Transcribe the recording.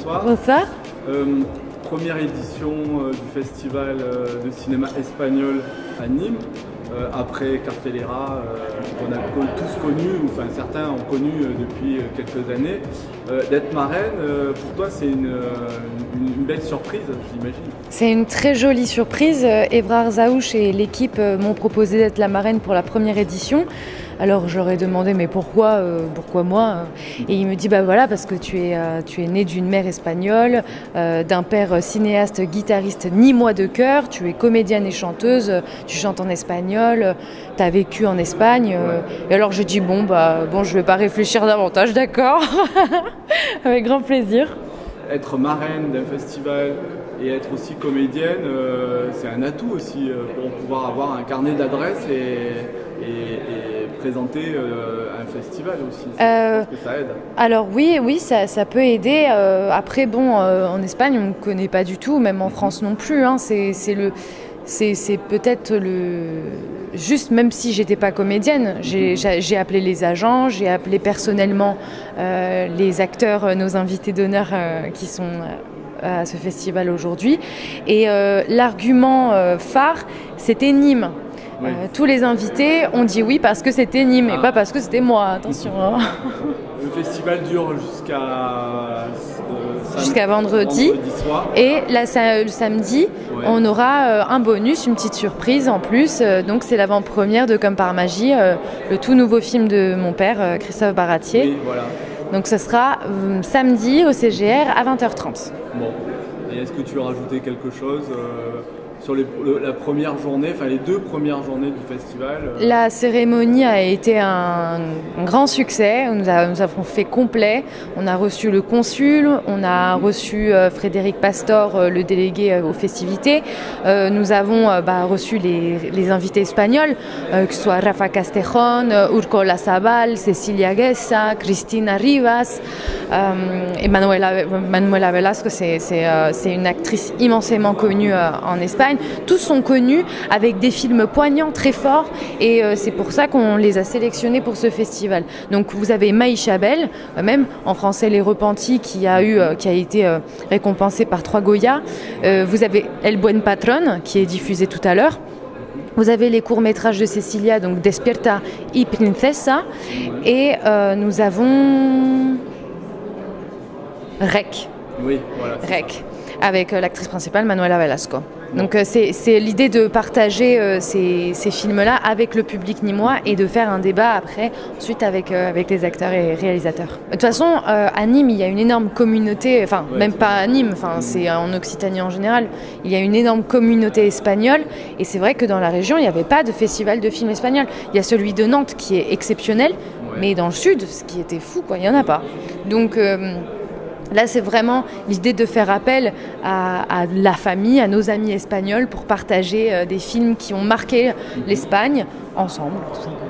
bonsoir. Bonsoir. Première édition du festival de cinéma espagnol à Nîmes. Après Cartelera, qu'on a tous connu, enfin certains ont connu depuis quelques années. D'être marraine, pour toi c'est une belle surprise, j'imagine. C'est une très jolie surprise. Evrard Zaouch et l'équipe m'ont proposé d'être la marraine pour la première édition. Alors j'aurais demandé mais pourquoi moi? Et il me dit bah voilà parce que tu es né d'une mère espagnole, d'un père cinéaste, guitariste nîmois de cœur, tu es comédienne et chanteuse, tu chantes en espagnol, tu as vécu en Espagne. Et alors j'ai dit bon je vais pas réfléchir davantage, d'accord. Avec grand plaisir. Être marraine d'un festival et être aussi comédienne, c'est un atout aussi pour pouvoir avoir un carnet d'adresses et présenter un festival aussi. Je pense que ça aide. Alors oui, ça peut aider. Après en Espagne on ne connaît pas du tout, même en France non plus. Hein. C'est peut-être juste, même si j'étais pas comédienne, j'ai appelé les agents, j'ai appelé personnellement les acteurs, nos invités d'honneur qui sont à ce festival aujourd'hui. Et l'argument phare, c'était Nîmes. Oui. Tous les invités ont dit oui parce que c'était Nîmes et pas parce que c'était moi, attention. Hein. Le festival dure jusqu'à vendredi soir. Et là, le samedi, on aura un bonus, une petite surprise en plus. Donc c'est l'avant-première de Comme par magie, le tout nouveau film de mon père, Christophe Baratier. Oui, voilà. Donc ce sera samedi au CGR à 20h30. Bon, et est-ce que tu veux rajouter quelque chose sur la première journée, enfin les 2 premières journées du festival? La cérémonie a été un grand succès. Nous avons fait complet. On a reçu le consul, on a reçu Frédéric Pastor, le délégué aux festivités. Nous avons reçu les invités espagnols, que ce soit Rafa Castejon, Urco Sabal, Cecilia Guessa, Cristina Rivas, et Manuela Velasco. C'est une actrice immensément connue en Espagne. Tous sont connus avec des films poignants, très forts, et c'est pour ça qu'on les a sélectionnés pour ce festival. Donc vous avez Maïcha Bel, même en français Les Repentis, qui a été récompensé par 3 Goya. Vous avez El Buen Patron, qui est diffusé tout à l'heure. Vous avez les courts-métrages de Cecilia, donc Despierta y Princesa, et nous avons Rec. Oui, voilà. Rec, avec l'actrice principale Manuela Velasco. Donc c'est l'idée de partager ces films-là avec le public nîmois et de faire un débat après, ensuite avec les acteurs et réalisateurs. De toute façon, à Nîmes, il y a une énorme communauté, même pas à Nîmes, c'est en Occitanie en général, il y a une énorme communauté espagnole, et c'est vrai que dans la région, il n'y avait pas de festival de films espagnols. Il y a celui de Nantes qui est exceptionnel, mais dans le sud, ce qui était fou, il n'y en a pas. Donc là, c'est vraiment l'idée de faire appel à la famille, à nos amis espagnols pour partager des films qui ont marqué l'Espagne ensemble, tout simplement.